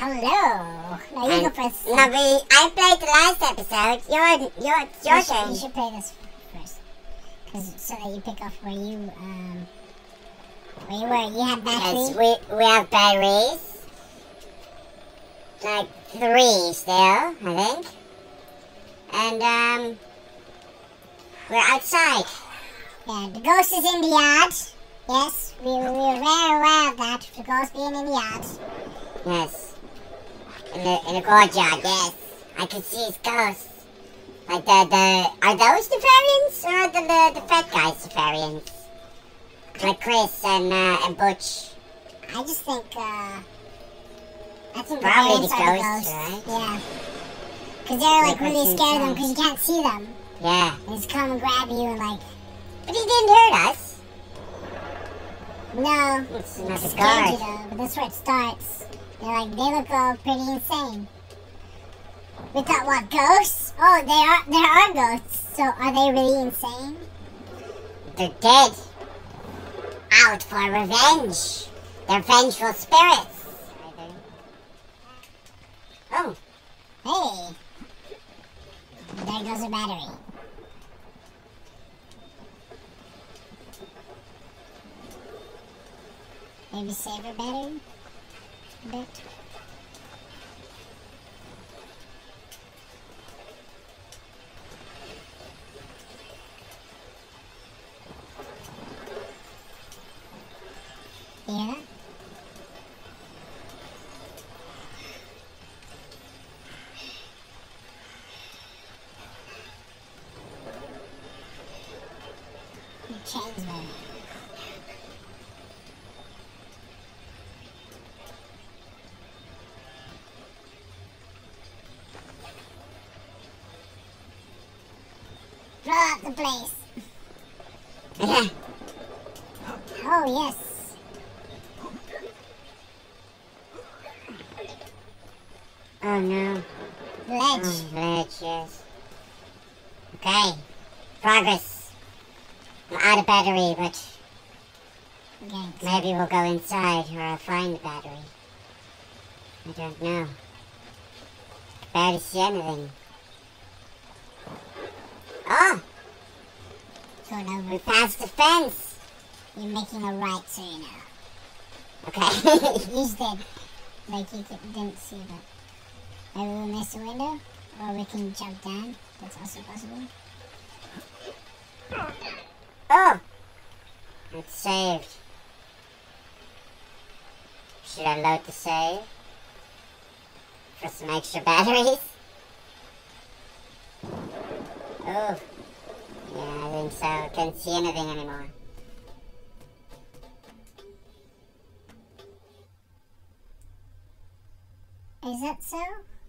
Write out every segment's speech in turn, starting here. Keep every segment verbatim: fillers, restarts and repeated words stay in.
Hello. Now you go first. No, we, I played the last episode. Your, your, it's your you should, turn. you should play this first. Cause, so that you pick up where you, um, where you were. You have batteries. Yes, we, we have batteries. Like three still, I think. And, um, we're outside. Yeah, the ghost is in the yard. Yes, we, we were very aware of that. The ghost being in the yard. Yes. In the, in the courtyard, yes. I can see his ghost. Like the, the, are those the variants or are the, the, the fat guys the variants? Like Chris and, uh, and Butch. I just think, uh, I think Probably the the variants ghosts, are the right? ghosts. Yeah. Because they're like Like really what's scared of them inside. because you can't see them. Yeah. They just come and grab you and like, But he didn't hurt us. no. It's not a Scared you guard. though, but that's where it starts. They're like, they look all pretty insane. We thought, what, ghosts? Oh, they are, there are ghosts. So are they really insane? They're dead. Out for revenge. They're vengeful spirits. Oh. Hey. There goes a battery. Maybe save a battery? A bit. You hear that? The chains moving. Blow up the place. Yeah. Oh, yes. Oh no. Ledge. Oh, ledge, yes. Okay. Progress. I'm out of battery, but Okay. maybe we'll go inside or I'll find the battery. I don't know. Barely see anything. Oh! Going over. We passed the fence! You're making a right, so you know. Okay. He's dead. Like you could- didn't see that. Maybe we'll miss a window, or we can jump down. That's also possible. Oh! It's saved. Should I load the save? For some extra batteries? Oh. Yeah, I think so. I can't see anything anymore. Is that so?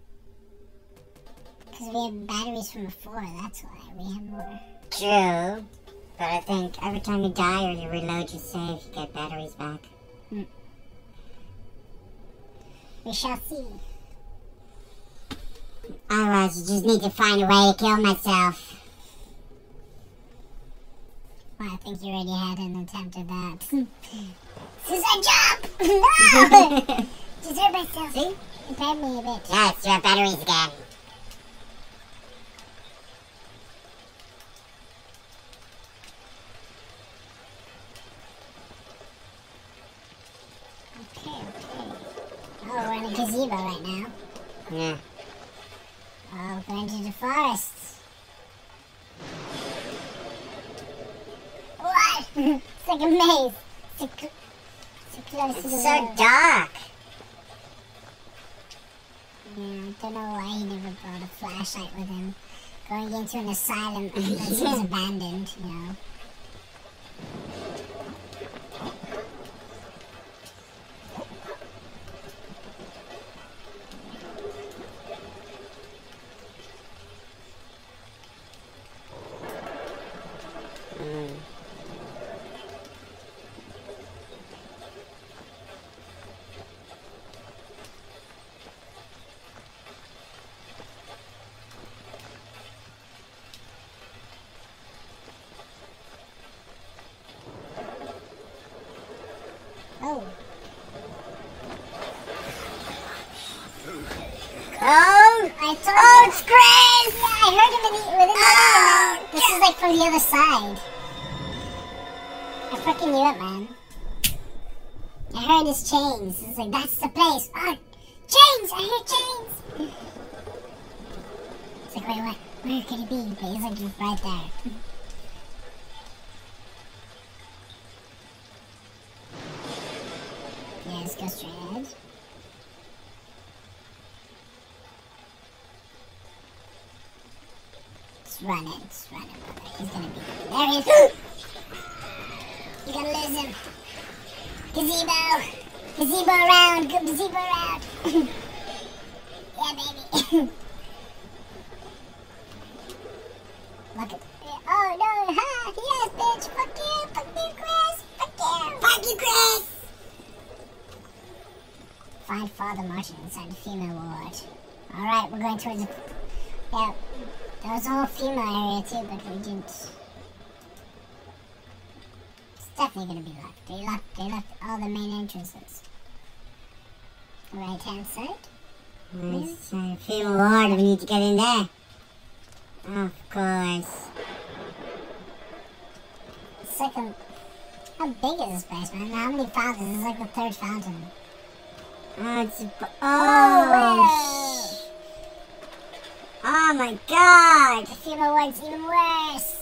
Because we have batteries from before, that's why. We have more. True. But I think every time you die or you reload your save, you get batteries back. We shall see. Otherwise, you just need to find a way to kill myself. Well, I think you already had an attempt at that. Suicide jump! No! Just hurt myself. See? Impaired me a bit. Yes, you have batteries again. Okay, okay. Oh, we're in a gazebo right now. Yeah. Oh, we're going to the forest. What? It's like a maze. So, cl so close to the It's so road. dark. Yeah, I don't know why he never brought a flashlight with him. Going into an asylum that seems abandoned, you know. Mm. Oh! I told Oh, you. it's Chris! Yeah, I heard him in the, within the Oh, room. This is like from the other side. I fucking knew it, man. I heard his chains. It's like, that's the place. Oh, chains! I hear chains! It's like, wait, what? Where could he be? But he's like, just right there. Yeah, let's go straight ahead. Just run it, just run it, brother. He's gonna be there. He is. You're gonna lose him. Gazebo! Gazebo around! Go gazebo around! Yeah, baby! Look at. Oh no! Ha! Yes, bitch! Fuck you! Fuck you, Chris! Fuck you! Fuck you, Chris! Find Father Martin inside the female ward. Alright, we're going towards the. Yeah, there was a whole female area too, but we didn't. It's definitely gonna be locked. They locked, they locked all the main entrances. Right hand side. Nice. Uh, female ward, we need to get in there. Of course. It's like a. How big is this place, man? How many fountains? This is like the third fountain. Oh, it's a, oh, Oh, sh- oh my god! the female ward's even worse.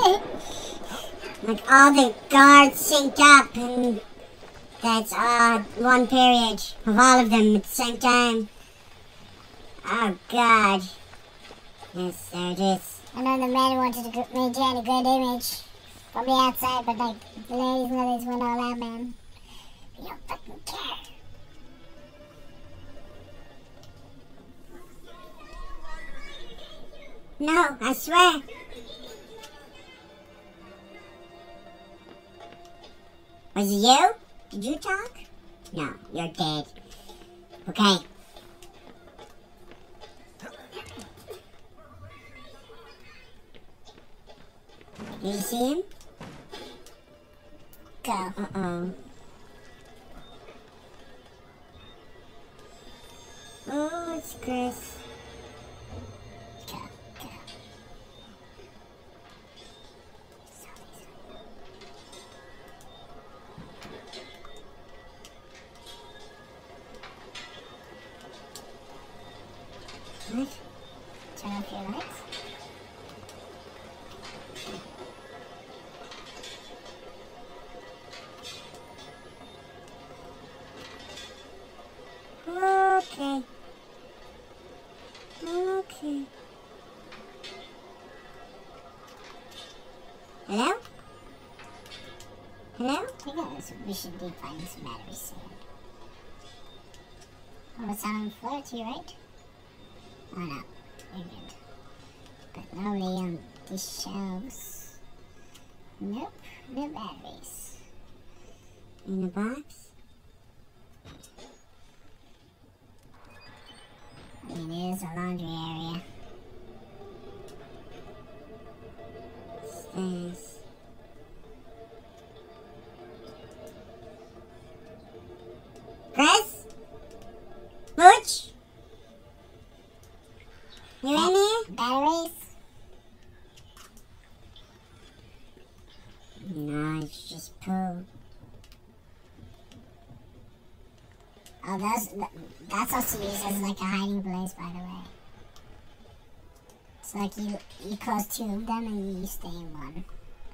Like all the guards synced up, and that's uh one period of all of them at the same time. Oh god! Yes, there it is. I know the men wanted to gr- maintain a good image from the outside, but like the ladies and ladies went all out, man. You don't fucking care. No, I swear. Was it you? Did you talk? No, you're dead. Okay. Did you see him? Go. Uh-oh. Oh, it's Chris. Go. Go. What? Turn off your lights. Okay. Okay. Hello? Hello? I guess we should be finding some batteries soon. Oh, what's down on the floor to your right? Oh no, you're good. But nobody on these shelves. Nope, no batteries. In the box? I mean, it is a laundry area. Stairs. Chris? Butch? You in here? Batteries? No, it's just poo. Oh, that's, that's also used as like a hiding place, by the way. So like you, you close two of them and you stay in one.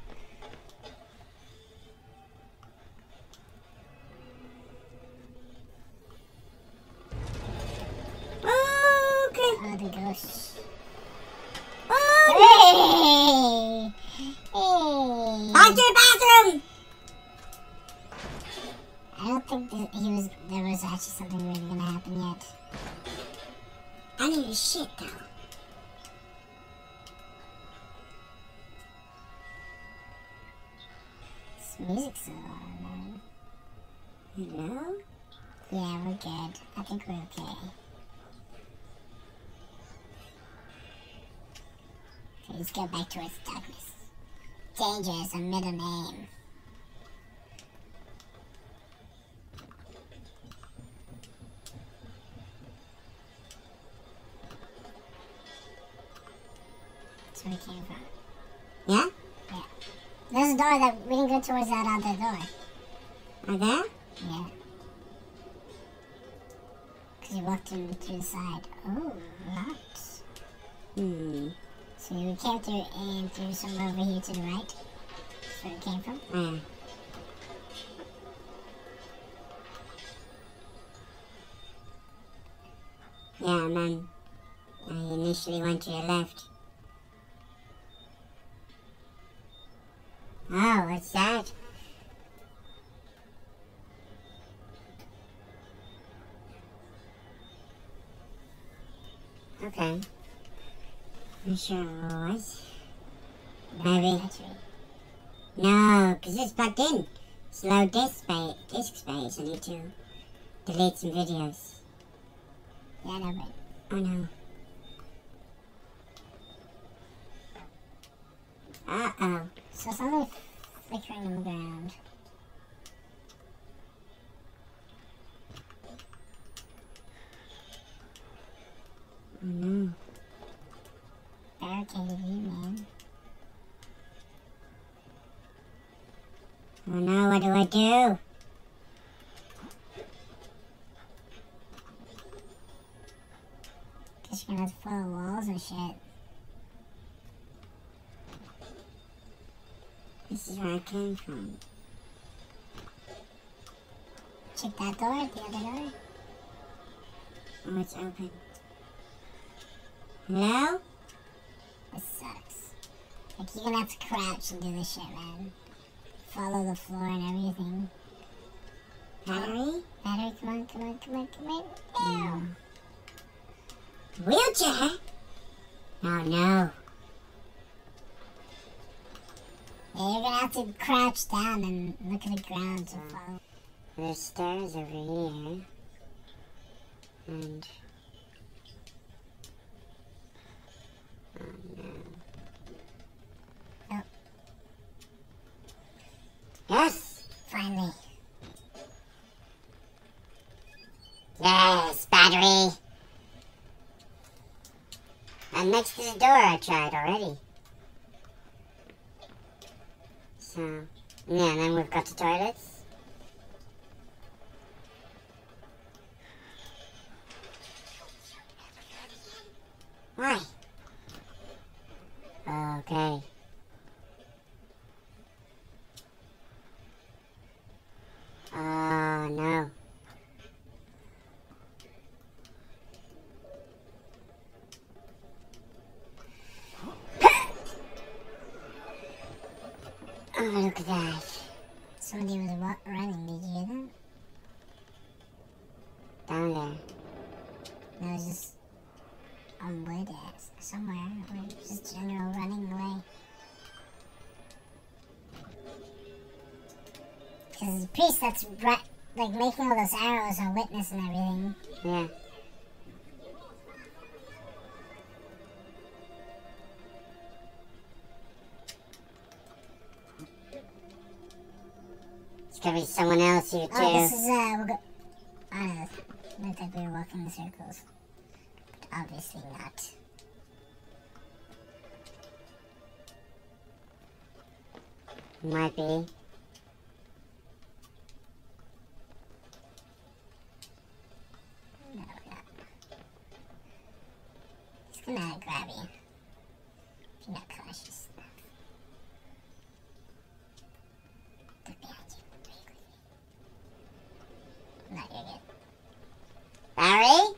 Oh, okay. Oh, the ghosts. Oh, Hey! Hey! back to the bathroom! I don't think that he was. There was actually something really gonna happen yet. I need a shit though. This music's so loud, man. Hello? Yeah, we're good. I think we're okay. Okay, let's go back towards darkness. Danger is a middle name. where it came from. Yeah? Yeah. There's a door that we didn't go towards that other door. Are there? Yeah. Because you walked in through the side. Oh, locked. Hmm. So we came through and through somewhere over here to the right. That's where it came from. Yeah. Yeah, and then I initially went to your left. Oh, what's that? Okay. I'm sure it was. Maybe. Battery. No, because it's plugged in. Slow disk space. Disk space. I need to delete some videos. Yeah, I know, but Oh no. Uh oh. so it's only flickering on the ground. Oh no. Barricaded you, man. Oh no, what do I do? Guess you're gonna have to follow walls and shit. This is where I came from. Check that door, the other door. Oh, it's open. Hello? This sucks. Like, you're gonna have to crouch and do this shit, man. Follow the floor and everything. Battery? Battery, come on, come on, come on, come on. No. Wheelchair? Oh no. Yeah, you're gonna have to crouch down and look at the ground to follow. There's stairs over here. And... Oh no. Oh. Yes! Finally. Yes, battery! And next to the door I tried already. So, yeah, and then we've got the toilets. Why? Okay. Oh, no. Oh, look at that. Somebody was wa- running, did you hear that? Down there. No, it was just on wood ass somewhere, or just general running away. Because the priest that's right, like making all those arrows on witness and everything. Yeah. It's gonna be someone else here too. Oh, this is, uh, we'll go. I don't know. It looked like we were walking in circles. But obviously not. Might be. No, we're not. He's gonna grab you. If you're not cautious enough. Look behind you. Very quickly. No, you're good. Barry?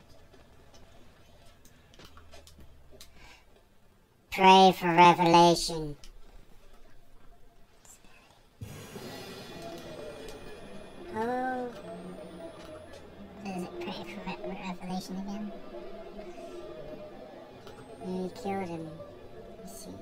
Pray for revelation. Oh. Does it pray for re- revelation again? He killed him. Let's see.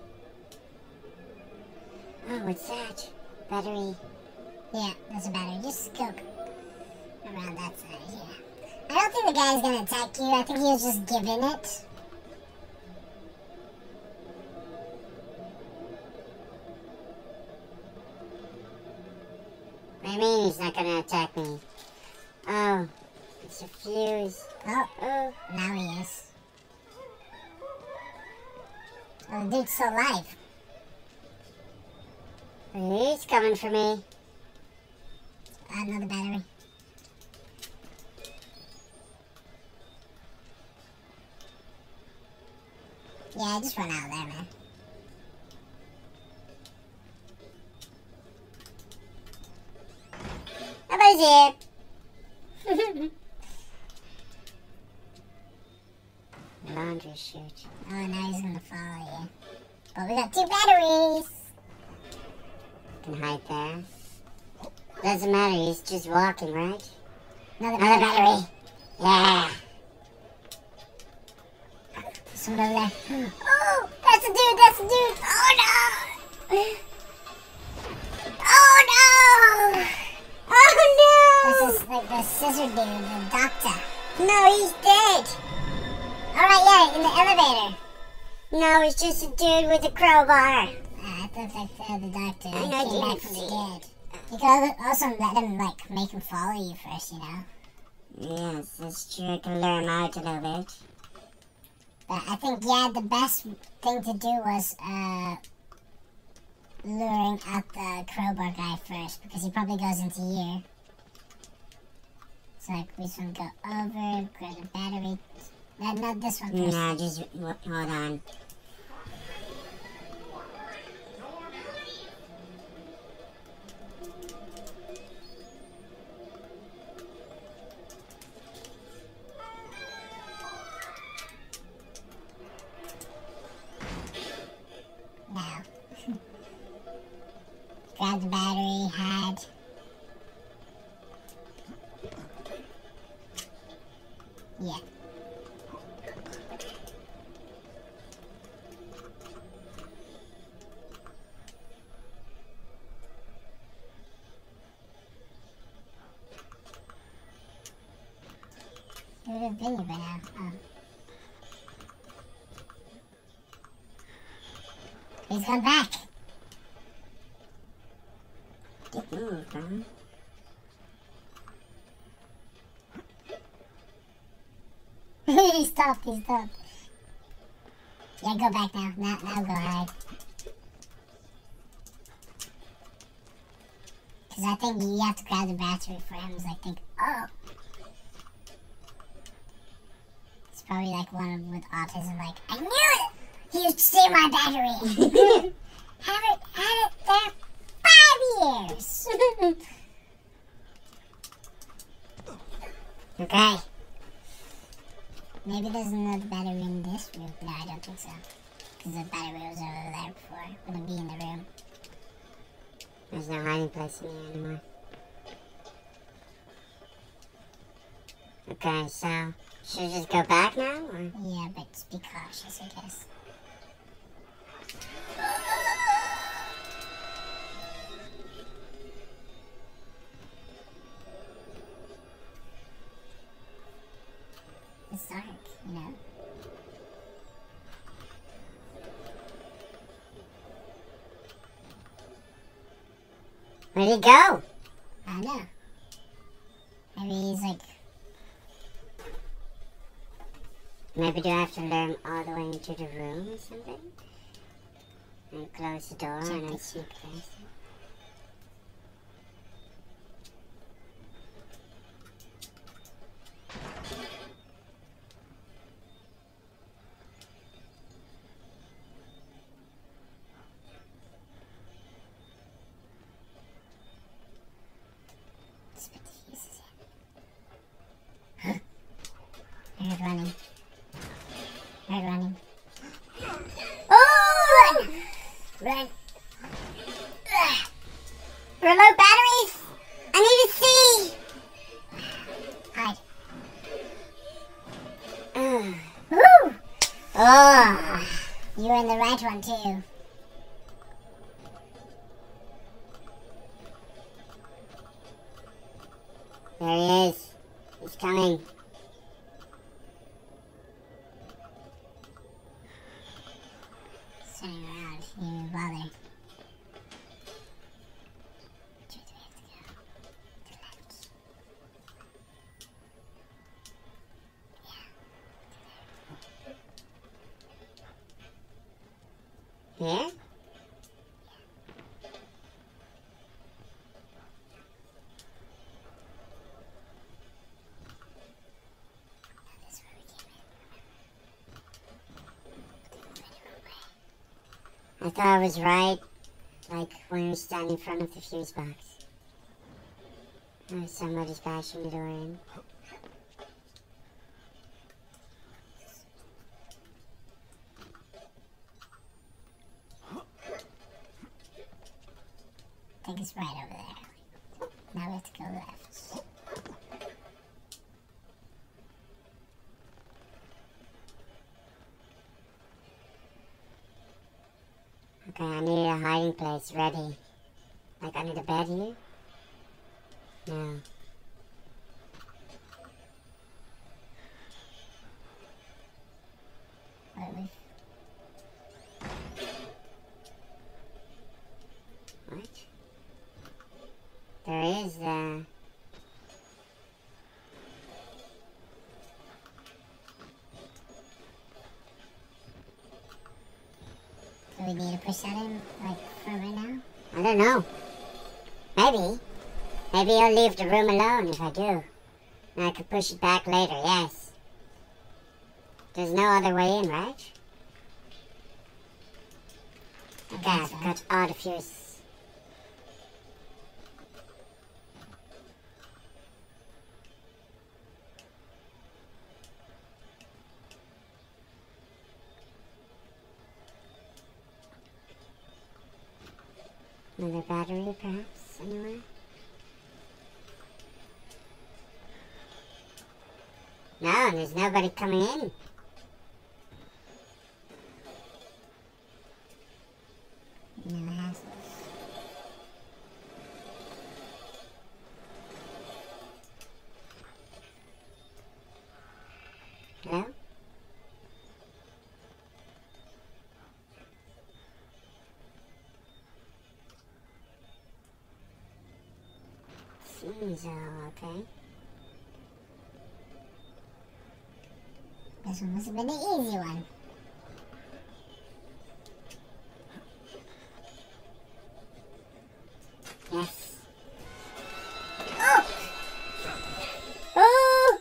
Oh, what's that? Battery. Yeah, that's a battery. Just go around that side, yeah. I don't think the guy's gonna attack you. I think he was just giving it. What do you mean he's not gonna attack me? Oh, it's a fuse. Oh, Oh, now he is. Oh, the dude's still alive. He's coming for me. Another battery. Yeah, just run out of there, man. Nobody's here. Laundry chute. Oh, now he's gonna follow you. But we got two batteries. Can hide there. Doesn't matter, he's just walking, right? Another, Another battery. battery. Yeah. Someone over there. Oh, that's a dude, that's a dude. Oh no! Oh no! Oh This is like the scissor dude, the doctor. no! No, he's dead. Alright, yeah, in the elevator. No, it's just a dude with a crowbar. Uh, I thought like the, the doctor I he know, came didn't back from the see. dead. You could also let him, like, make him follow you first, you know? Yes, that's true. I can lure him out a little bit. But I think, yeah, the best thing to do was, uh, luring out the crowbar guy first, because he probably goes into here. So, like, we just want to go over, grab the battery. No, not this one first. No, just w- hold on. Now. Grab the battery, hide. Yeah. It would have been here by now. Oh. He's gone back. Get moved, huh? He stopped, he stopped. Yeah, go back now. Now, now go hide. Because I think you have to grab the battery for him. So I think, oh. It's probably like one with autism, like, I knew it! You'd steal my battery! Have it, had it there five years! Okay. Maybe there's another battery in this room. No, I don't think so. Because the battery was over there before. It wouldn't be in the room. There's no hiding place in here anymore. Okay, so should we just go back now? Or? Yeah, but just be cautious, I guess. It's dark, you know. Where'd he go? I don't know. Maybe he's like, Maybe do I have to lure him all the way into the room or something? And close the door Check and then this. sneak past him? let's put the fuses in. I heard running. I heard running. Oh, run! Run. Ugh. Remote batteries! I need to see! Hide. Ugh. Woo! Oh, You were in the right one, too. there he is. He's coming. Turning around. He didn't even bother. Which way do we have to go? To the left. Yeah. I thought I was right, like when we were standing in front of the fuse box. Oh, somebody's bashing the door in. I think it's right over there. Now we have to go left. Okay, I need a hiding place ready. Like under the bed here? No. Wait, wait. What? There is, uh... Do we need to push that in, like, for right now? I don't know. Maybe. Maybe I'll leave the room alone if I do. And I could push it back later, yes. There's no other way in, right? Okay, I've got all the fuses. Another battery, perhaps, anywhere? No, there's nobody coming in. No hassles. Hello? Seems all okay. This one must have been the easy one. Yes. Oh! Oh!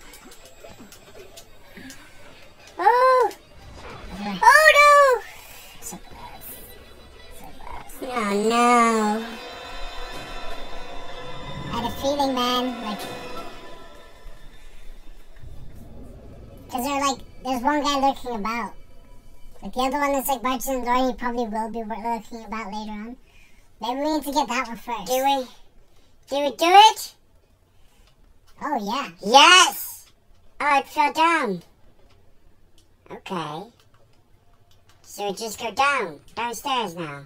Oh! Okay. Oh no! So close. So close. Oh no! I had a feeling, man, like... Because they're like, there's one guy lurking about. Like the other one that's like marching in the door, and he probably will be lurking about later on. Maybe we need to get that one first. Do we? Do we do it? Oh, yeah. Yes! Oh, it fell down. Okay. So we just go down, downstairs now.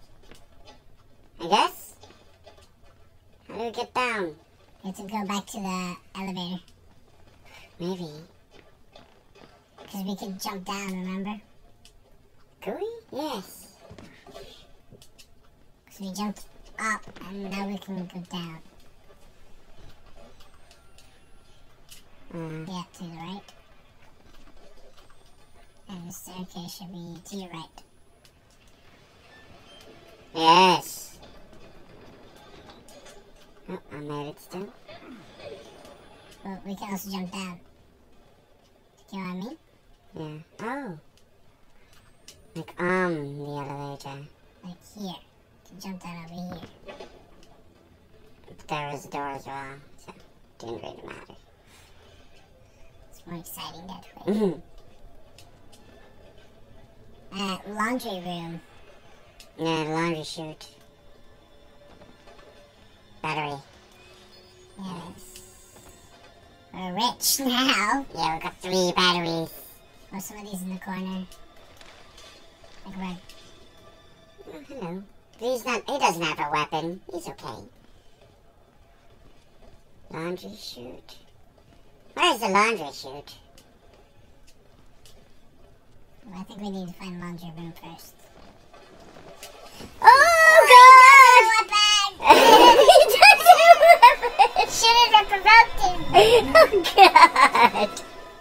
I guess? How do we get down? We have to go back to the elevator. Maybe. Because we could jump down, remember? Could we? Yes. Because we jumped up, and now we can go down. Uh, Yeah, to the right. And the staircase should be to your right. yes. Oh, I made it still. Well, we can also jump down. Do you know what I mean? Yeah. Oh. Like on the elevator. Like here. To jump down over here. But there was a door as well, so it didn't really matter. It's more exciting that way. Mm-hmm. Uh, laundry room. Yeah, laundry chute. Battery. Yes. We're rich now. Yeah, we got three batteries. Or some of these in the corner. Like right. Oh, hello. He's not, he doesn't have a weapon. He's okay. Laundry chute. Where's the laundry chute? Well, I think we need to find the laundry room first. Oh, God! He doesn't Shouldn't have provoked him. Oh, God!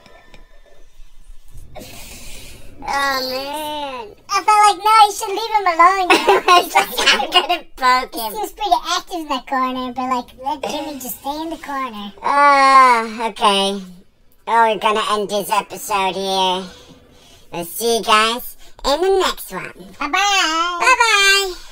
Oh, man. I felt like, no, you should leave him alone. It's like, I'm gonna poke He him. seems pretty active in that corner, but like, let Jimmy just stay in the corner. Ah, okay. Well, we're gonna end this episode here. We'll see you guys in the next one. Bye-bye. Bye-bye.